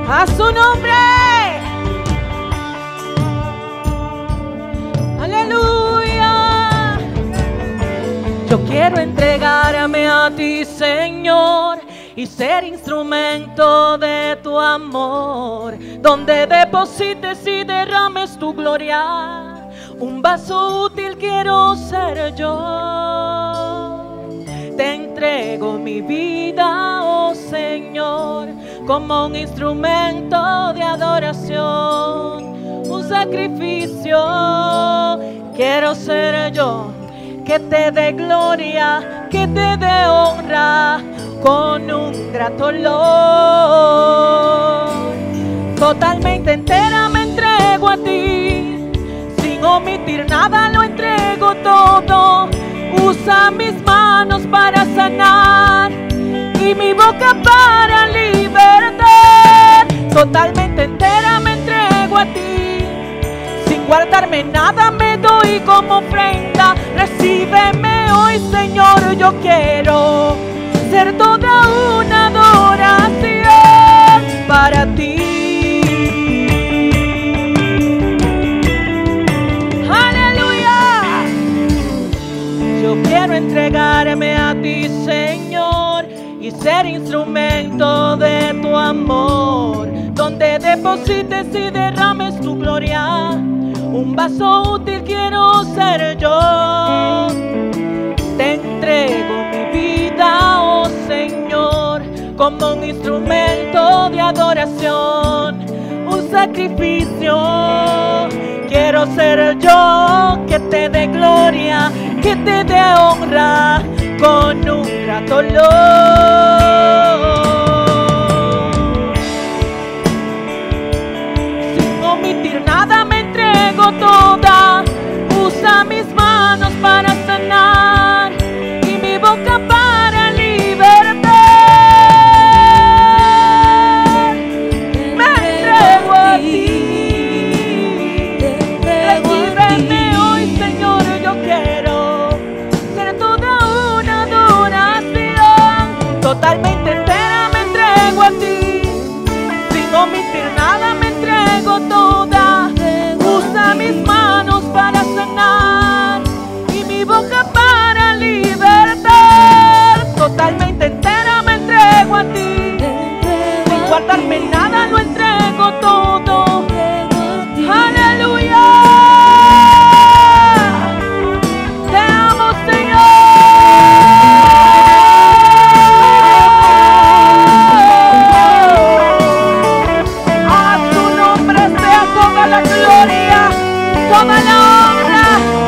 A su nombre. Aleluya. Yo quiero entregarme a ti, Señor, y ser instrumento de tu amor, donde deposites y derrames tu gloria. Un vaso útil quiero ser yo. Te entrego mi vida, oh Señor, como un instrumento de adoración, un sacrificio. Quiero ser yo, que te dé gloria, que te dé honra, con un grato olor. Totalmente entera me entrego a ti, sin omitir nada lo entrego todo. Usa mis manos para sanar y mi boca para libertar. Totalmente entera me entrego a ti, sin guardarme nada me doy como ofrenda. Recíbeme hoy, Señor, yo quiero ser toda una adoración para ti. Aleluya. Yo quiero entregarme a ti, Señor, y ser instrumento de tu amor, donde deposites y derrames tu gloria. Un vaso útil quiero ser yo. Te entrego mi vida, oh Señor, como un instrumento de adoración, un sacrificio. Quiero ser yo, que te dé gloria, que te dé honra, con un grato olor. Sin omitir nada me entrego toda. Usa mis manos para sanar y mi boca para libertar. Me entrego a ti. Recíbeme hoy, Señor, yo quiero ser toda una adoración. Totalmente entera me entrego a ti, sin omitir nada me entrego toda. Usa mis manos para sanar y mi boca para libertar. Totalmente entera me entrego a ti, sin guardarme nada lo entrego todo. Aleluya. Te amo, Señor. A tu nombre sea toda la gloria, toda la honra.